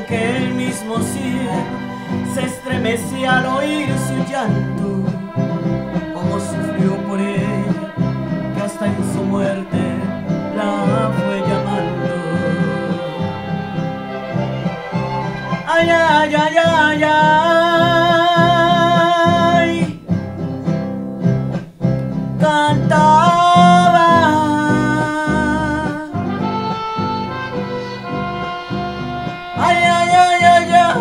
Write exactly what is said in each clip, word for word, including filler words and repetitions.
que el mismo cielo se estremecía al oír su llanto, como sufrió por ella, que hasta en su muerte la fue llamando. Ay, ay, ay, ay, ay, cantaba. Ay, ay, ay, ay, ay,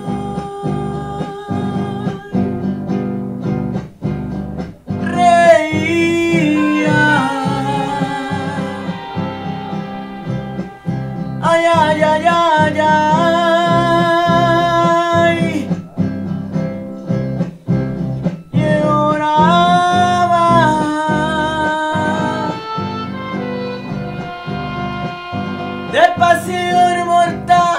reía. Ay, ay, ay, ay, ay, lloraba. De pasión mortal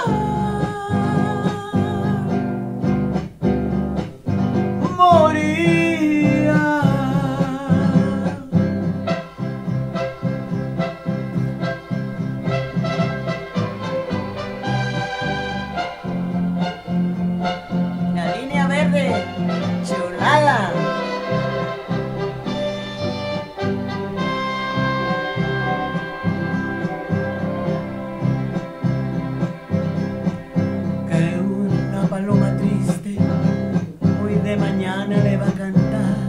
moría. La línea verde, chulada. Que una paloma triste hoy de mañana le va a cantar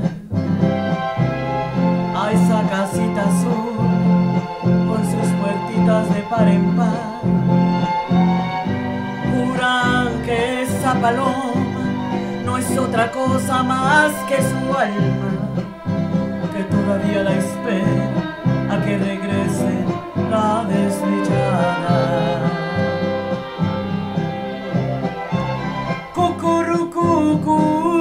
a esa casita azul con sus puertitas de par en par. Juran que esa paloma no es otra cosa más que su alma, que todavía la espera a que regrese la desdichada. Cucurucucú,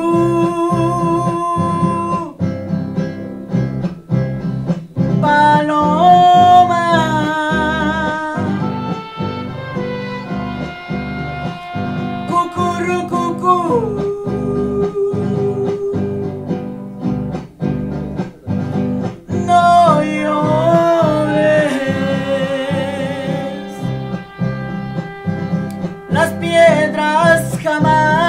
paloma, cucurucucú, no llores, las piedras jamás